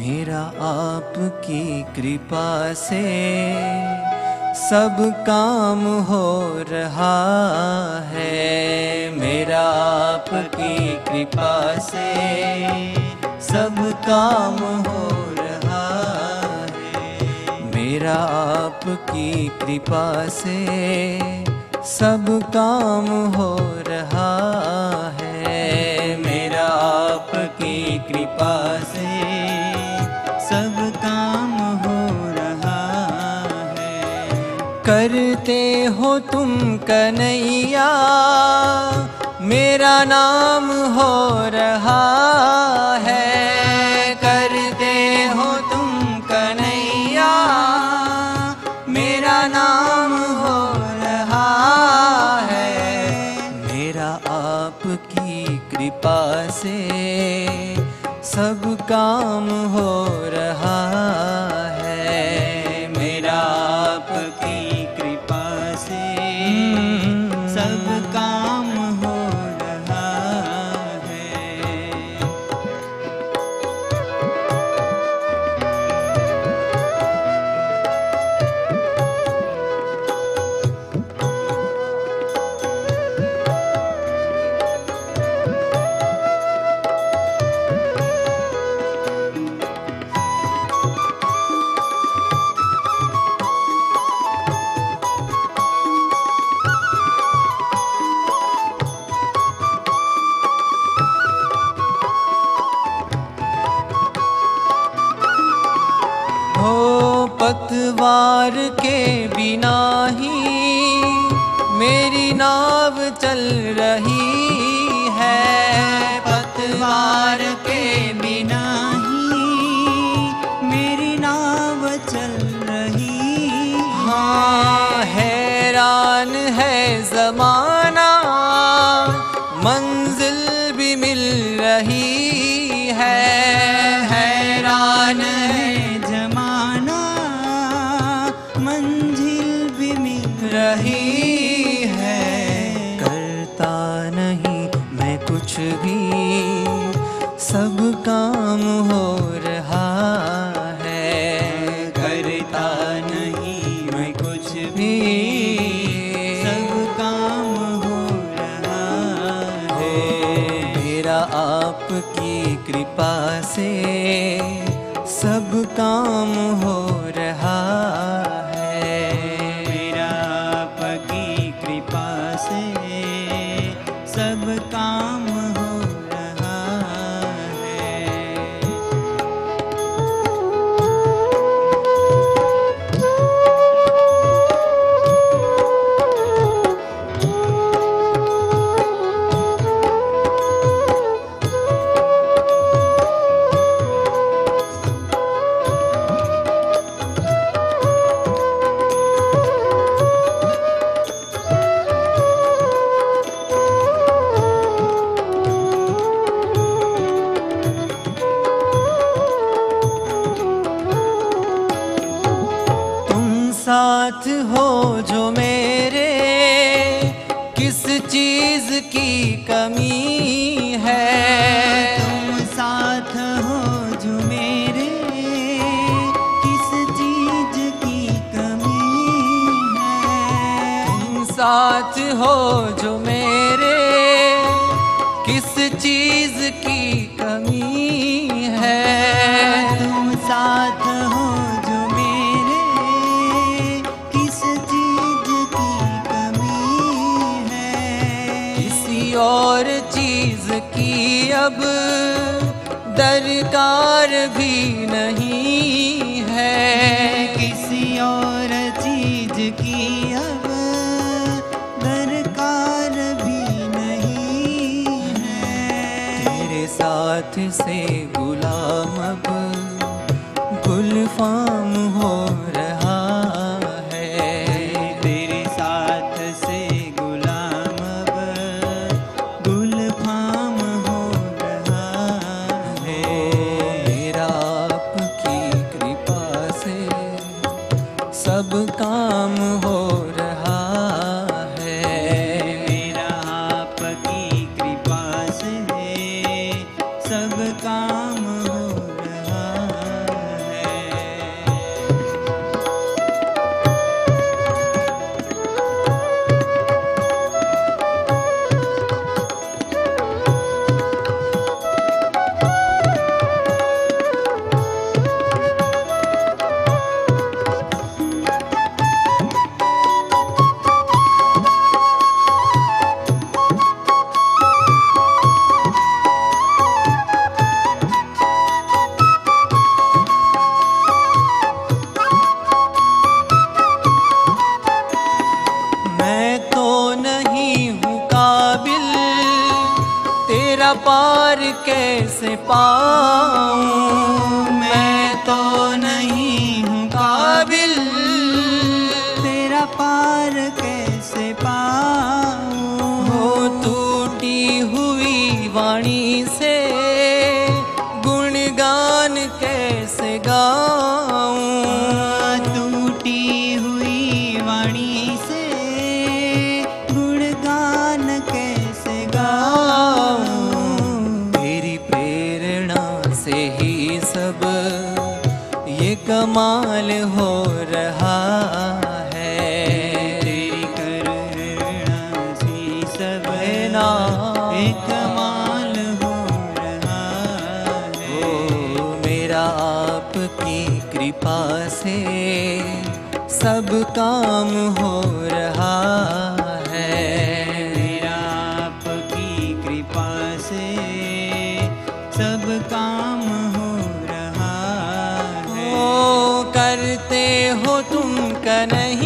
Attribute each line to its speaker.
Speaker 1: मेरा आपकी कृपा से सब काम हो रहा है। मेरा आपकी कृपा से सब काम हो रहा है। मेरा आपकी कृपा से सब काम हो रहा है। मेरा आपकी कृपा से सब काम हो रहा है। करते हो तुम कन्हैया मेरा नाम हो रहा है। करते हो तुम कन्हैया मेरा नाम हो रहा है। मेरा आपकी कृपा से सब काम हो रहा है। मेरा आपकी कृपा से सब काम हो रहा है। पतवार के बिना ही मेरी नाव चल रही है। पतवार के बिना ही मेरी नाव चल रही। हाँ, हैरान है ज़माना मंजिल भी मिल रही है। हैरान है रही है। करता नहीं मैं कुछ भी सब काम हो रहा है। करता नहीं मैं कुछ भी सब काम हो रहा है। मेरा आपकी कृपा से सब काम हो रहा है। से सब काम हो रहा है। साथ हो जो मेरे किस चीज़ की कमी है। तुम साथ हो जो मेरे किस चीज़ की कमी है। तुम साथ हो जो मेरे किस चीज़ की कमी है। तुम साथ हो और चीज़ की अब दरकार भी नहीं है। किसी और चीज़ की अब दरकार भी नहीं है। तेरे साथ से गुलाम अब गुलफाम हो रहा है। तेरे साथ से गुलाम अब गुलफाम हो रहा है। मेरा आपकी कृपा से सब काम हो रहा है। मेरा आपकी कृपा से सब काम हो रहा है। कैसे पाऊं, मैं तो नहीं हूँ काबिल,
Speaker 2: तेरा पार कैसे पाऊं।
Speaker 1: हो टूटी हुई वाणी से गुणगान कैसे गाऊं,
Speaker 2: टूटी हुई वाणी से गुणगान कैसे गाऊं।
Speaker 1: तेरी प्रेरणा से ही सब ये कमाल हो रहा है,
Speaker 2: तेरी करुणा से सब
Speaker 1: ना
Speaker 2: ये कमाल हो रहा है।
Speaker 1: ओ मेरा आपकी कृपा से सब काम हो रहा है,
Speaker 2: मेरा आपकी कृपा से सब काम हो रहा है।
Speaker 1: ओ करते हो तुम का नहीं